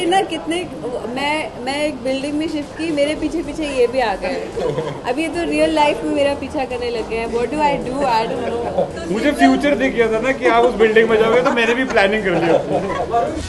ना कितने मैं एक बिल्डिंग में शिफ्ट की, मेरे पीछे पीछे ये भी आ गए। अब ये तो रियल लाइफ में मेरा पीछा करने लग गए हैं। What do I don't know. मुझे फ्यूचर दिख गया था ना कि आप उस बिल्डिंग में जाओगे, तो मैंने भी प्लानिंग कर लिया।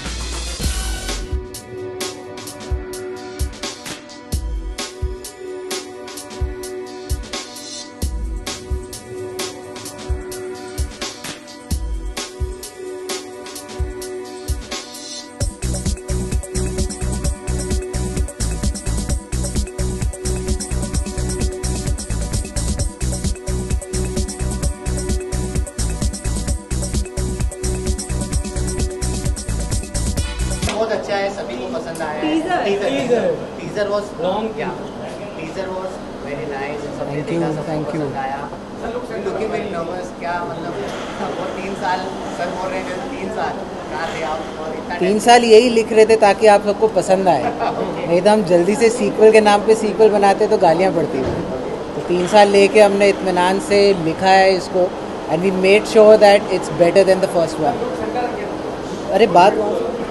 बहुत अच्छा है, सभी को पसंद आया है। टीजर वाज लॉन्ग, क्या टीजर वाज वेरी नाइस, सबने देखा, सबको पसंद आया। लुकिंग वेरी नर्वस, क्या मतलब वो 3 साल सर बोल रहे हैं 3 साल कहाँ थे आप, और इतना 3 साल यही लिख रहे थे ताकि आप सबको पसंद आए। नहीं तो हम जल्दी से सीक्वल के नाम पे सीक्वल बनाते तो गालियाँ पड़ती थी। तो 3 साल लेके हमने इत्मीनान से लिखा है इसको, and we made sure that it's better than the first one. अरे बात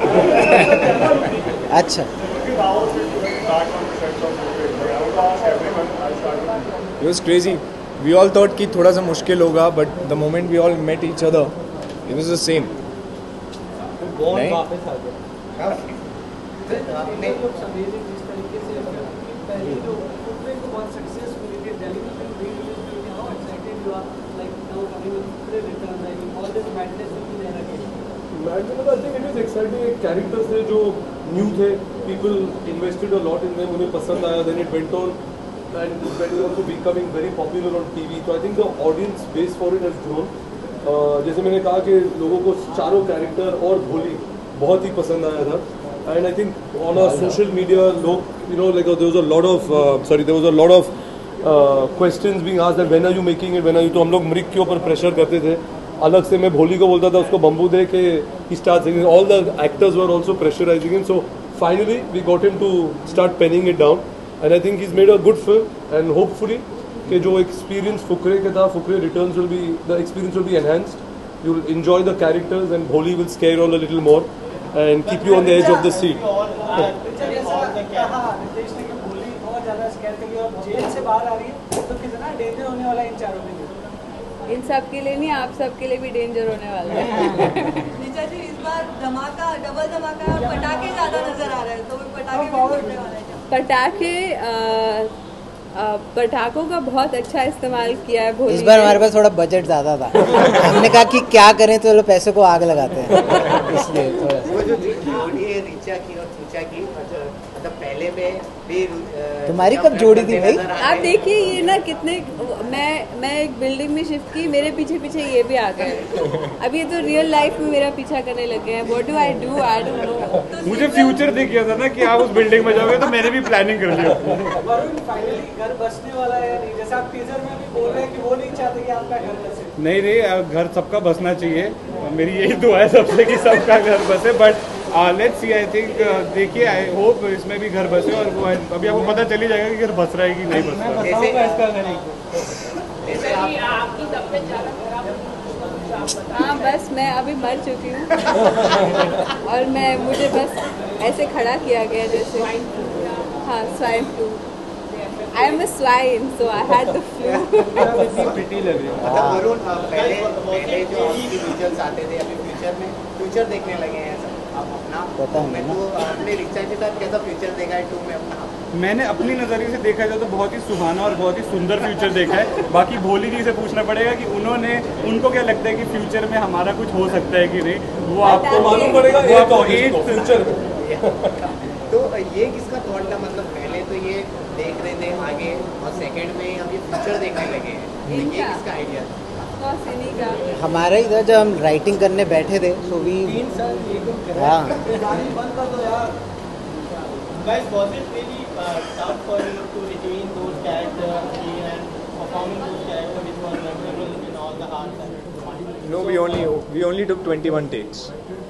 अच्छा, It was crazy. We all thought कि थोड़ा सा मुश्किल होगा, but the moment we all met each other, it was the same. नहीं? I think it was exciting. Characters थे जो new थे, people invested a lot in them, उन्हें पसंद आया, then it went on and it went on to becoming very popular on TV. So I think the audience base for it has grown. जैसे मैंने कहा कि लोगों को चारों कैरेक्टर और भोली बहुत ही पसंद आया था, and I think on our social media लोग like there was a lot of questions being asked that when are you making it, when are you, तो हम लोग मृग के ऊपर प्रेशर करते थे। अलग से मैं भोली को बोलता था उसको बम्बू दे के he starts singing. All the actors were also pressurizing him, so finally we got him to start penning it down, and I think he's made a good film, and hopefully कि जो experience Fukrey के था, Fukrey returns the experience will be enhanced. You'll enjoy the characters, and Bholi will scare you all a little more and keep you on the edge of the seat. इन सब के लिए नहीं, आप सब के लिए भी डेंजर होने वाला है। निचा जी, इस बार धमाका, डबल धमाका और पटाखे ज्यादा नजर आ रहे हैं, तो पटाखे भी फोड़ने वाले हैं। पटाखों का बहुत अच्छा इस्तेमाल किया है भोली। इस बार हमारे पास थोड़ा बजट ज़्यादा था। हमने कहा कि क्या करें, तो लोग पैसे को आग लगाते हैं, इसलिए थोड़ा वो जो जोड़ी है रिचा की और चूचा की, मतलब पहले में भी तुम्हारी कब जोड़ी थी भाई? आप देखिए ये ना कितने, मैं एक बिल्डिंग में शिफ्ट की, मेरे पीछे पीछे ये भी आ गए। अब ये तो रियल लाइफ में मेरा पीछा करने लग गए हैं। What do I don't know. मुझे फ्यूचर दिख गया था ना कि आप उस बिल्डिंग में जाओगे, तो मैंने भी प्लानिंग कर लिया। फाइनली घर बसने वाला है, जैसे आप टीजर में भी बोल रहे हैं कि वो नहीं चाहते कि आपका घर बसे। नहीं, घर सबका बसना चाहिए, मेरी यही दुआ है सबसे कि सबका घर बसे। But let's see, I think, देखिए, आई होप इसमें भी घर बसे, और वो अभी आपको पता चल ही जाएगा कि घर बस रहा है कि नहीं बस रहा है। हाँ, बस मैं अभी मर चुकी हूँ और मुझे बस ऐसे खड़ा किया गया जैसे, हाँ, swine flu. I am a swine, so I had the flu. Pretty लग रही है। मतलब वरुण, पहले जो आपकी विजुअल्स आते थे, अभी फ्यूचर देखने लगे हैं सब आप अपना। पता है तो आपने रिचा के साथ कैसा फ्यूचर देखा है 2 में अपना? मैंने अपनी नज़रिए से देखा जाए तो बहुत ही सुहाना और बहुत ही सुंदर फ्यूचर देखा है। बाकी भोली जी से पूछना पड़ेगा कि उनको क्या लगता है कि फ्यूचर में हमारा कुछ हो सकता है कि नहीं, वो आपको मालूम पड़ेगा। फ्यूचर तो ये किसका थॉट था, मतलब पहले तो ये देख रहे थे आगे, और सेकंड में अब ये फ्यूचर देखने लगे हैं, ये किसका आइडिया था? हमारा इधर जब हम राइटिंग करने बैठे थे तो भी 3 साल हाँ बंद कर दो यार। Guys, was it really tough for you to retain those characters and performing those characters which was memorable in all the hearts and No, we only took 21 takes.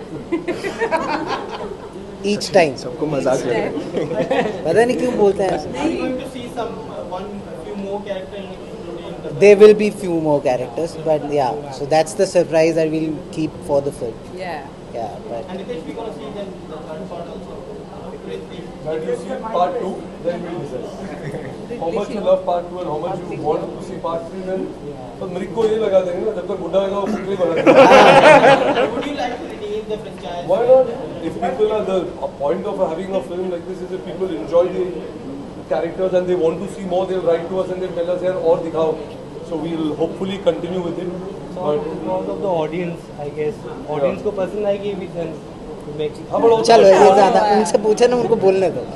each time. सबको मजाक लग रहा है। पता नहीं क्यों बोलते हैं ऐसे। Are you going to see few more characters including the... There will be few more characters, but yeah, so that's the surprise that we'll keep for the film. Yeah. Yeah, but And Nitesh, we're going to see them the third part also. and you see part 2, then we'll decide. How much you love part 2 and how much you want to see part 3, then तो मृग को ये लगा देंगे ना, जब तक बुढ़ा होगा वो फुकरे बना देंगे. Would you like to redeem the franchise? Why not? If people are the point of having a film like this is if people enjoy the characters and they want to see more, they'll write to us and they'll tell us here और दिखाओ. So we'll hopefully continue with it. But Because of the audience, I guess. Audience को पसंद आएगी भी then to make it. चलो ये ज़्यादा उनसे पूछे ना, उनको बोलने दो.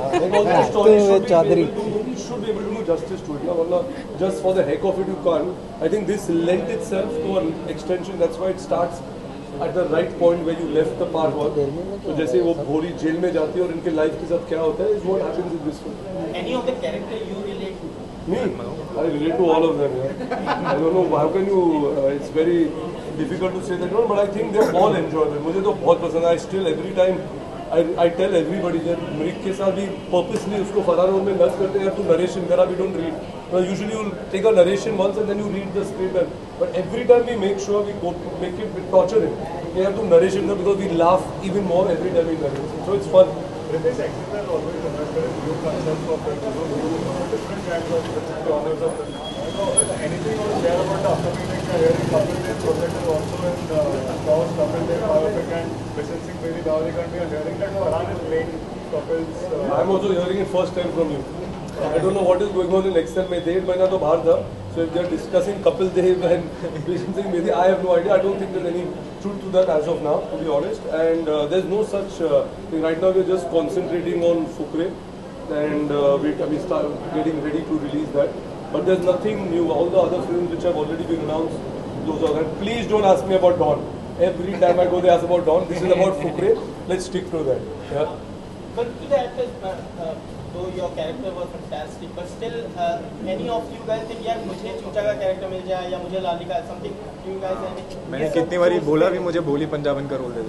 Chaudhary. You should be able to do justice to it. ना just for the heck of it you can't. I think this lent itself to an extension. That's why it starts at the right point where you left the part 1. तो जैसे वो भोली jail में जाती है और इनके लाइफ के साथ क्या होता है is what happens in this film. Any of the character you relate to? Me? I relate to all of them. Yeah. I don't know how can you. It's very difficult to say that one, but I think they're all enjoyable. मुझे तो बहुत पसंद है. I still every time I tell everybody that मृग के साथ भी purposely उसको फरार रोल में नर्स करते हैं. तू narration करा, we don't read. Usually you'll take a narration once and then you read the script. But every time we make sure we go make it torture him. We have to narration because we laugh even more every time we narrate. So it's fun. British actors are always invested in new concepts of different kinds of genres of film. So anything you want to share about the upcoming things you're hearing? Kapil Dev project is also in Kaos, Kapil Dev biopic and Bishan Singh Bedi Dawalikan. We are hearing that Farhan is playing Kapil's. I'm also hearing it first time from you. I don't know what is going on in Excel. मैं 1.5 महीना तो बाहर था. So if they are discussing Kapil Dev and Bishan Singh Bedi, I have no idea. I don't think there's any truth to that as of now, to be honest. And there's no such thing. Right now we're just concentrating on Fukre and we start getting ready to release that. But there's nothing new. All the other films which have already been announced, those are. And please don't ask me about Dawn. Every time I go, they ask about Dawn. This is about Fukre. Let's stick to that. Yeah. But to the actors, though your character was fantastic, but still, any of you guys think यार मुझे चूचा का character मिल जाए या मुझे लाली का something you guys have? मैंने कितनी बारी बोला भी मुझे भोली पंजाबन का रोल दे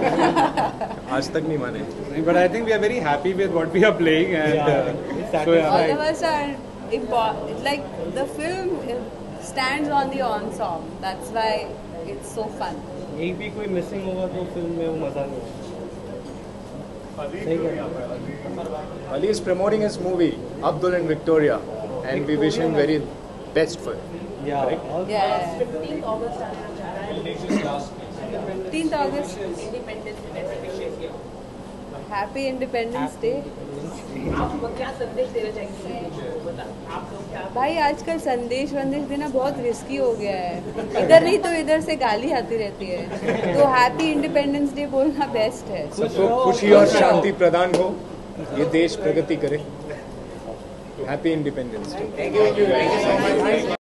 दे. आज तक नहीं माने. But I think we are very happy with what we are playing and so yeah, all of us are important. Like the film stands on the ensemble. That's why it's so fun. एक भी कोई missing होगा तो film में वो मजा नहीं है. Ali is promoting his movie Abdul and Victoria, and we wish him very best for it. Yeah. Right? Yeah. 15th August. 15th August. Happy Independence Day. आप क्या संदेश देना चाहेंगे? भाई आजकल संदेश वंदेश देना बहुत रिस्की हो गया है. इधर नहीं तो इधर से गाली आती रहती है. तो हैप्पी इंडिपेंडेंस डे बोलना बेस्ट है. सबको खुशी और शांति प्रदान हो, ये देश प्रगति करे. Happy independence day.